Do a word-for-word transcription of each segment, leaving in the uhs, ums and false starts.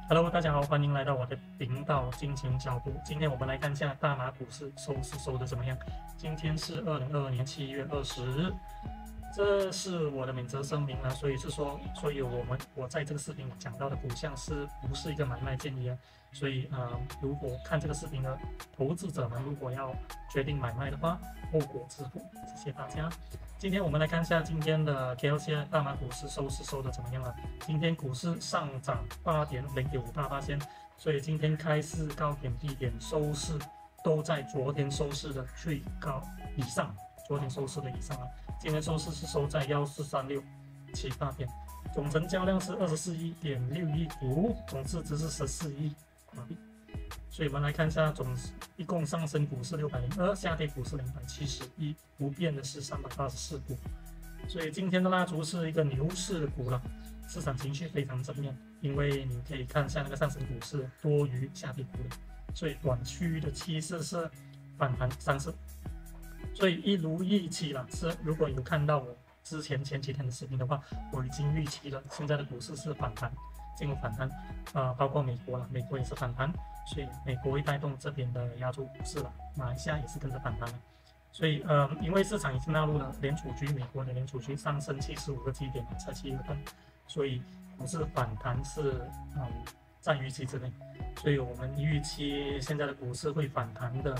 Hello，大家好，欢迎来到我的频道金钱脚步。今天我们来看一下大马股市收市收的怎么样。今天是二零二二年七月二十日，这是我的免责声明啊，所以是说，所以我们我在这个视频讲到的股项是不是一个买卖建议啊？所以呃，如果看这个视频的投资者们如果要决定买卖的话，后果自负。谢谢大家。今天我们来看一下今天的 K L C 大马股市收市收的怎么样了。今天股市上涨八点零点五八八千，所以今天开市高点低点收市都在昨天收市的最高以上，昨天收市的以上啊。今天收市是收在幺四三六七八点，总成交量是二十四亿点六亿股，总市值是十四亿马币。所以我们来看一下总一共上升股是六百零二，下跌股是两百七十一，不变的是三百八十四股。所以今天的蜡烛是一个牛市的股了，市场情绪非常正面，因为你可以看一下那个上升股是多于下跌股的，所以短区的趋势是反弹上升。所以一如预期了，是如果有看到我之前前几天的视频的话，我已经预期了现在的股市是反弹，进入反弹，呃，包括美国了，美国也是反弹，所以美国会带动这边的亚洲股市了，马来西亚也是跟着反弹了。所以呃，因为市场已经纳入了联储局，美国的联储局上升七十五个基点才七月份，所以股市反弹是嗯在预期之内，所以我们预期现在的股市会反弹的。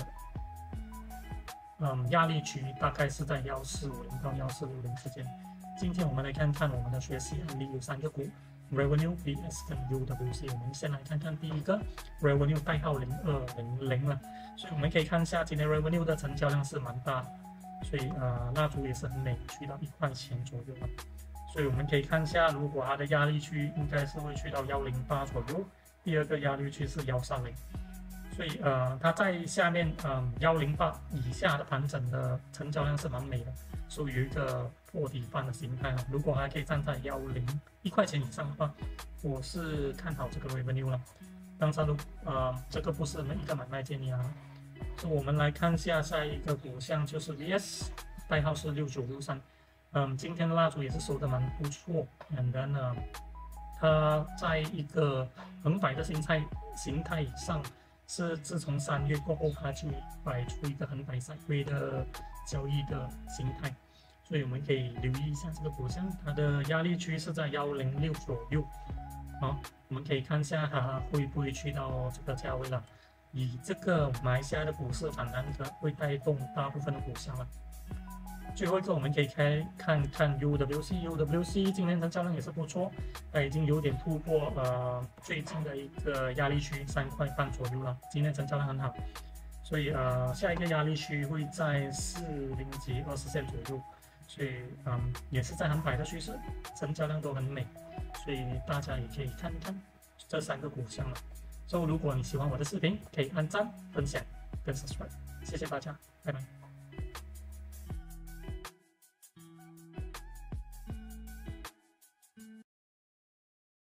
嗯，压力区大概是在幺四五零到幺四六零之间。今天我们来看看我们的学习案例，有三个股 ：Revenue、V S 跟 U W C。我们先来看看第一个 Revenue 代号零二零零了，所以我们可以看一下今天 Revenue 的成交量是蛮大的，所以呃蜡烛也是很美，去到一块钱左右了。所以我们可以看一下，如果它的压力区应该是会去到幺零八左右，第二个压力区是幺三零。所以呃，它在下面嗯幺零八以下的盘整的成交量是蛮美的，属于一个破底翻的形态了。如果还可以站在幺零一块钱以上的话，我是看好这个 revenue 了。当然，如呃这个不是一个买卖建议啊。所以我们来看一下下一个股项就是 V S， 代号是六九六三。嗯，今天的蜡烛也是收的蛮不错，然后呢，它在一个横摆的形态形态以上。是自从三月过后，它就摆出一个横摆闪规的交易的形态，所以我们可以留意一下这个股项，它的压力区是在幺零六左右。好，我们可以看一下它会不会去到这个价位了。以这个马来西亚的股市反弹的会带动大部分的股项了。最后一个我们可以开看看 U W C，U W C 今天成交量也是不错，它已经有点突破呃最近的一个压力区三块半左右了，今天成交量很好，所以呃下一个压力区会在四零级二十线左右，所以嗯也是在横摆的趋势，成交量都很美，所以大家也可以看一看这三个股项了。所以如果你喜欢我的视频，可以按赞、分享跟 subscribe， 谢谢大家，拜拜。